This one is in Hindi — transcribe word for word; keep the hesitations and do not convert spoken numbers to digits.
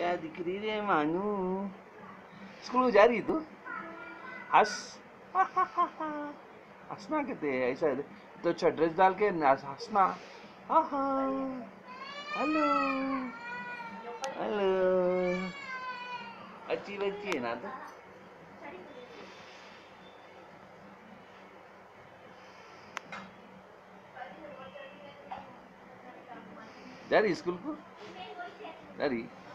क्या दिख रही रे मानू? स्कूल जा रही तू? हंस। हंसना कहते हैं ऐसा है तो अच्छा ड्रेस डाल के हंसना। हाँ हाँ। Hello hello. अच्छी बच्ची है ना तो। जा रही स्कूल को? जा रही?